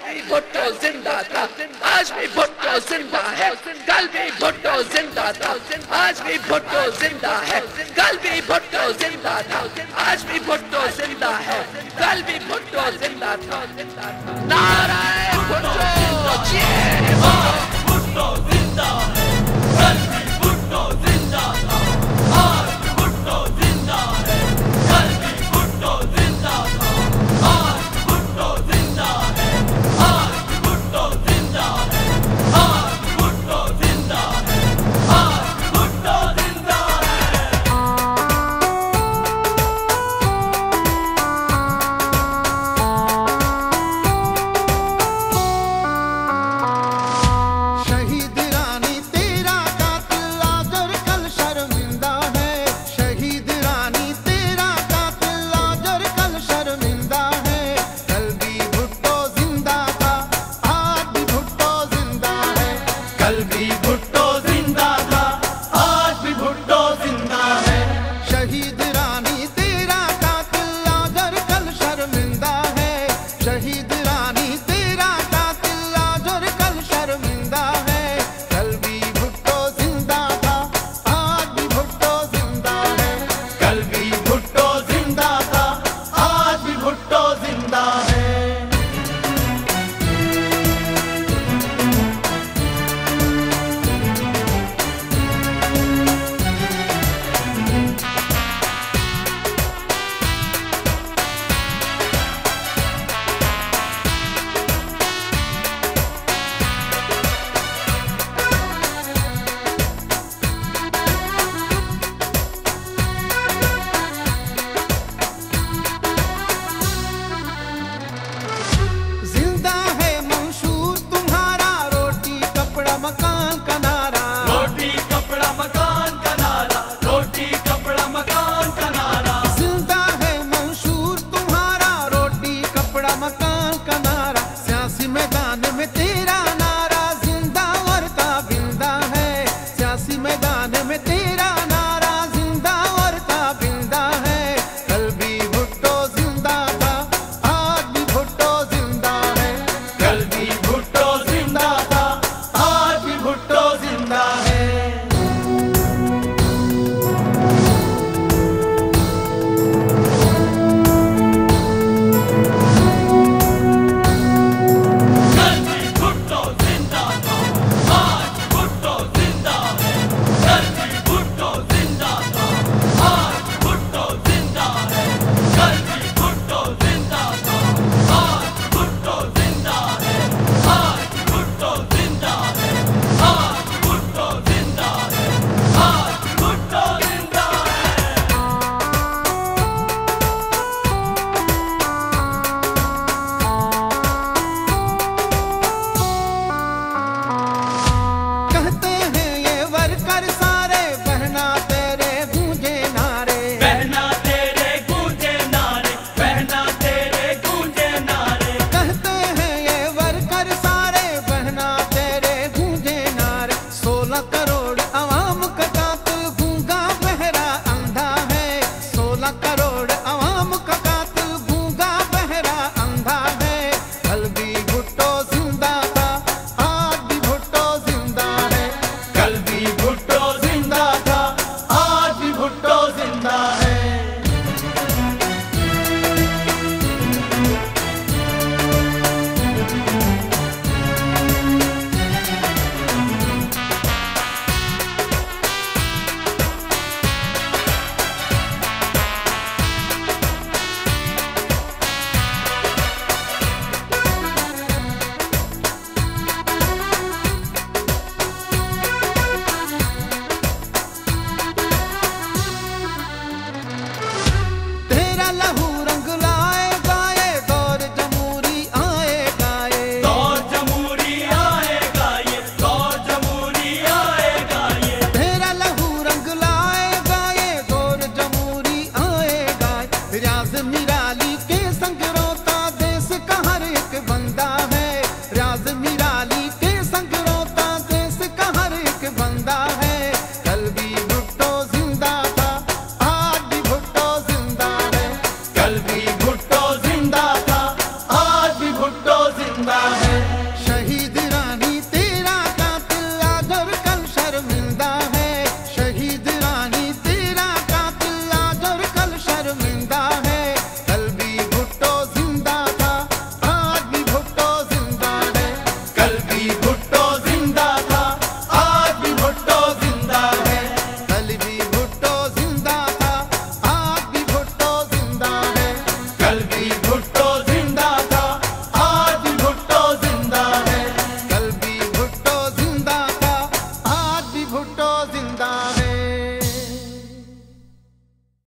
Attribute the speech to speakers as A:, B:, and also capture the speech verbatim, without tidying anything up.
A: भी भुट्टो जिंदा था, आज भी भुट्टो जिंदा है, कल भी भुट्टो जिंदा था, आज भी भुट्टो जिंदा है, कल भी भुट्टो जिंदा था, आज भी भुट्टो जिंदा है, कल भी भुट्टो जिंदा था। नाराए भुट्टो जय हो।
B: भुट्टो जिंदा है, कल भी भुट्टो जिंदा था, आज भी भुट्टो जिंदा है, कल भी भुट्टो जिंदा था, आज भी भुट्टो जिंदा है, आज भी भुट्टो जिंदा है, आज भी भुट्टो जिंदा है, आज भी भुट्टो जिंदा
C: शहीद रानी तेरा कातिल आजर कल शर्मिंदा है, शहीद रानी तेरा कातिल आजर कल शर्मिंदा है, कल भी भुट्टो जिंदा था, आज भी भुट्टो जिंदा है,
B: कल भी भुट्टो जिंदा था, आज भी भुट्टो जिंदा है।
C: शहीद रानी तेरा कातिल आजर कल शर्मिंदा है, शहीद रानी तेरा कातिल आजर कल शर्मिंदा है, कल भी भुट्टो जिंदा था, आज भी भुट्टो जिंदा है,
B: कल भी भुट्टो जिंदा था, आज भी भुट्टो जिंदा है।
C: जिंदा है मंशूर तुम्हारा रोटी कपड़ा मकान का नारा,
B: रोटी कपड़ा मकान का नारा, रोटी कपड़ा मकान का नारा,
C: जिंदा है मंशूर तुम्हारा रोटी कपड़ा मकान का नारा, सियासी मैदान में तेरा नारा जिंदा और ताबिंदा है, सियासी मैदान में तेरा नारा जिंदा और ताबिंदा है, कल भी भुट्टो जिंदा था, आज भी भुट्टो जिंदा है,
B: कल भी भुट्टो जिंदा था, आज भी भुट्टो जिंदा है। कल भी भुट्टो
C: जिंदा है।